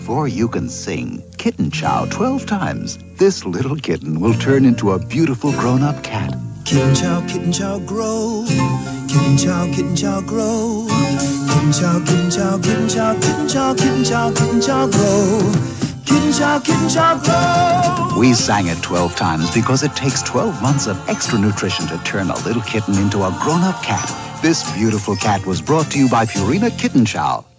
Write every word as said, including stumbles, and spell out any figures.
before you can sing Kitten Chow twelve times, this little kitten will turn into a beautiful grown-up cat. Kitten Chow, Kitten Chow, grow. Kitten Chow, Kitten Chow, grow. Kitten Chow, Kitten Chow, Kitten Chow, Kitten Chow, Kitten Chow, Kitten Chow, grow. Kitten Chow, Kitten Chow, grow. We sang it twelve times because it takes twelve months of extra nutrition to turn a little kitten into a grown-up cat. This beautiful cat was brought to you by Purina Kitten Chow.